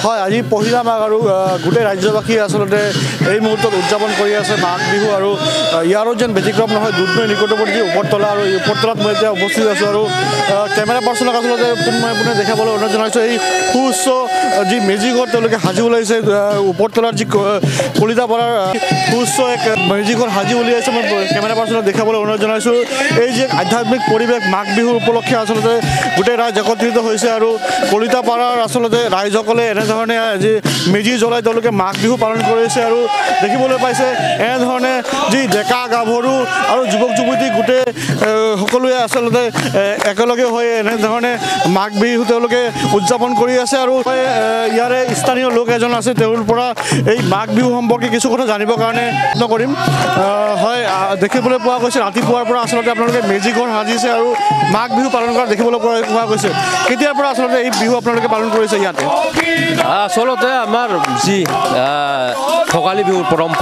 হয় আজি পহিলা মাঘ আৰু গোটেই ৰাজ্যবাসী আসলতে এই মুহূৰ্তত উদযাপন কৰি আছে মাঘ বিহু আৰু ইয়াৰো যেন ব্যতিক্ৰম নহয় দুধনৈ নিকটৱৰ্তী ওপৰতলা আৰু ওপৰতলাত মই এতিয়া উপস্থিত আছোঁ আৰু কেমেৰা পাৰ্চনক আসলতে পোনে দেখাবলৈ অনুৰোধ জনাইছোঁ এই সুউচ্চ যি মেজিঘৰ তেওঁলোকে সাজি ওলাইছে ওপৰতলাৰ যি কলিতাপাৰাৰ সুউচ্চ এক মেজিঘৰ সাজি উলিয়াইছে মই কেমেৰা পাৰ্চনক দেখাবলৈ অনুৰোধ জনাইছোঁ এই যে আধ্যাত্মিক পৰিৱেশ মাঘ বিহুৰ উপলক্ষে আসলতে গোটেই ৰাইজ একত্ৰিত হৈছে আৰু কলিতাপাৰাৰ আসলতে ৰাইজসকলে এনেধৰণে আজি মেজি জ্বলাই তেওঁলোকে মাঘ বিহু পালন কৰিছে আৰু দেখিবলৈ পাইছে এনেধৰণে যি ডেকা গাভৰু আৰু যুৱক যুৱতী গোটেই সকলোৱে আসলতে একেলগে হৈ এনেধৰণে মাঘ বিহু তেওঁলোকে উদযাপন কৰি আছে আৰু ইয়াৰে স্থানীয় লোক এজন আছে তেওঁৰ পৰা এই মাঘ বিহু সম্পৰ্কে কিছু কথা জানিবৰ কাৰণে যত্ন কৰিম হয় দেখিবলৈ পোৱা গৈছে ৰাতিপুৱাৰ পৰা আসলতে আপোনালোকে মেজি ঘৰ সাজিছে আৰু মাঘ বিহু পালন কৰা দেখিবলৈ পোৱা গৈছে কেতিয়াৰ পৰা আসলতে এই বিহু আপোনালোকে পালন কৰিছে ইয়াতে আচলতে আমাৰ যি ভোগালী বিহুৰ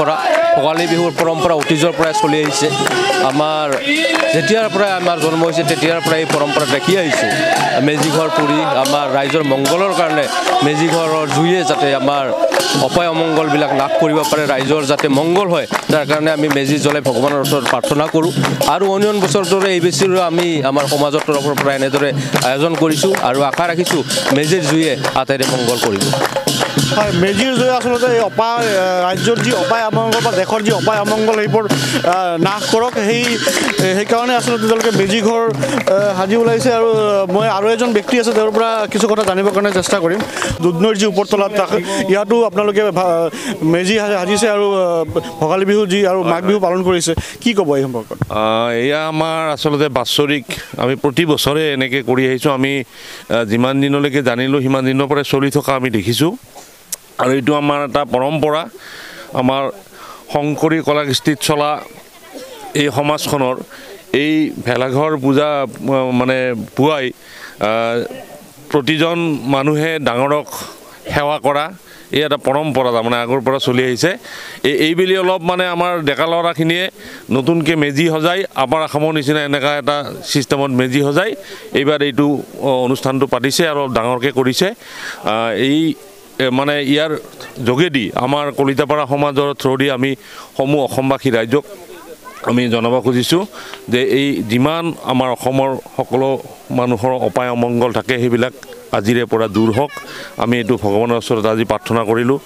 পৰম্পৰা অতীজৰ পৰাই চলি আহিছে আমাৰ যেতিয়াৰ পৰাই আমাৰ জন্ম হৈছে তেতিয়াৰ পৰাই এই পৰম্পৰা দেখি আহিছোঁ মেজি ঘৰ পুৰি আমাৰ ৰাইজৰ মংগলৰ কাৰণে মেজি ঘৰৰ জুয়ে যাতে আমাৰ অপায় অমংগলবিলাক নাশ কৰিব পাৰে ৰাইজৰ যাতে মংগল হয় তাৰ কাৰণে আমি মেজি জ্বলাই ভগৱানৰ ওচৰত প্ৰাৰ্থনা কৰোঁ আৰু অন্য বছৰৰ দৰে এই বেছিৰো আমি আমাৰ সমাজৰ তৰফৰ পৰা এনেদৰে আয়োজন কৰিছোঁ আৰু আশা ৰাখিছোঁ মেজিৰ জুয়ে আটাইৰে মংগল কৰিব হয় মেজিৰ জুয়ে আচলতে এই ৰাজ্যৰ যি অপায় অমংগল বা দেশৰ যি অপায় অমংগল সেইবোৰ নাশ কৰক সেইকাৰণে আচলতে তেওঁলোকে মেজি ঘৰ সাজি ওলাইছে আৰু মই আৰু এজন ব্যক্তি আছে তেওঁৰ পৰা কিছু কথা জানিবৰ কাৰণে চেষ্টা কৰিম দুধনৈৰ যি ওপৰতলাত ইয়াতো আপোনালোকে মেজি সাজিছে আৰু ভোগালী বিহু যি আৰু মাঘ বিহু পালন কৰিছে কি ক'ব এই সম্পৰ্কত এয়া আমাৰ আচলতে বাৎসৰিক আমি প্ৰতি বছৰে এনেকৈ কৰি আহিছোঁ আমি যিমান দিনলৈকে জানিলোঁ সিমান দিনৰ পৰা চলি থকা আমি দেখিছোঁ আৰু এইটো আমাৰ এটা পৰম্পৰা আমাৰ শংকৰী কলাকৃষ্টিত চলা এই সমাজখনৰ এই ভেলাঘৰ পূজা মানে পুৱাই প্ৰতিজন মানুহে ডাঙৰক সেৱা কৰা এই এটা পৰম্পৰা তাৰমানে আগৰ পৰা চলি আহিছে এইবেলি অলপ মানে আমাৰ ডেকা ল'ৰাখিনিয়ে নতুনকৈ মেজি সজাই আপাৰ আসামৰ নিচিনা এনেকুৱা এটা ছিষ্টেমত মেজি সজাই এইবাৰ এইটো অনুষ্ঠানটো পাতিছে আৰু ডাঙৰকৈ কৰিছে এই মানে ইয়াৰ যোগেদি আমাৰ কলিতাপাৰা সমাজৰ থ্ৰুদি আমি সমূহ অসমবাসী ৰাইজক আমি জনাব খুজিছোঁ যে এই যিমান আমাৰ অসমৰ সকলো মানুহৰ অপায় অমংগল থাকে সেইবিলাক আজিৰে পৰা দূৰ হওক আমি এইটো ভগৱানৰ ওচৰত আজি প্ৰাৰ্থনা কৰিলোঁ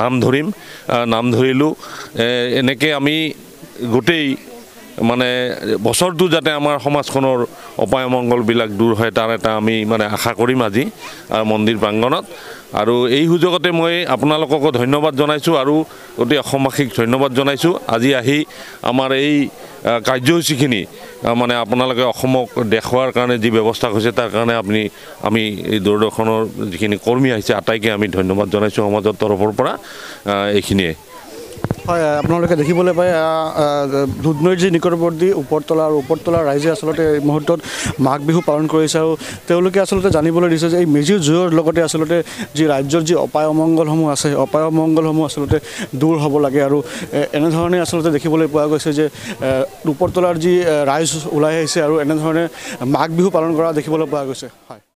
নাম ধৰিলোঁ এনেকৈ আমি গোটেই মানে বছৰটো যাতে আমাৰ সমাজখনৰ অপায় অমংগলবিলাক দূৰ হয় তাৰ এটা আমি মানে আশা কৰিম আজি মন্দিৰ প্ৰাংগণত আৰু এই সুযোগতে মই আপোনালোককো ধন্যবাদ জনাইছোঁ আৰু গোটেই অসমবাসীক ধন্যবাদ জনাইছোঁ আজি আহি আমাৰ এই কাৰ্যসূচীখিনি মানে আপোনালোকে অসমক দেখুৱাৰ কাৰণে যি ব্যৱস্থা হৈছে তাৰ কাৰণে আমি এই দূৰদৰ্শনৰ যিখিনি কৰ্মী আহিছে আটাইকে আমি ধন্যবাদ জনাইছোঁ সমাজৰ তৰফৰ পৰা এইখিনিয়ে হয় আপোনালোকে দেখিবলৈ পায় দুধনৈৰ যি নিকটৱৰ্তী ওপৰতলা আৰু ওপৰতলাৰ ৰাইজে আচলতে এই মুহূৰ্তত মাঘ বিহু পালন কৰিছে আৰু তেওঁলোকে আচলতে জানিবলৈ দিছে যে এই মেজিৰ জুয়ৰ লগতে আচলতে যি ৰাজ্যৰ যি অপায় অমংগলসমূহ আছে অপায় অমংগলসমূহ আচলতে দূৰ হ'ব লাগে আৰু এনেধৰণে আচলতে দেখিবলৈ পোৱা গৈছে যে ওপৰতলাৰ যি ৰাইজ ওলাই আহিছে আৰু এনেধৰণে মাঘ বিহু পালন কৰা দেখিবলৈ পোৱা গৈছে হয়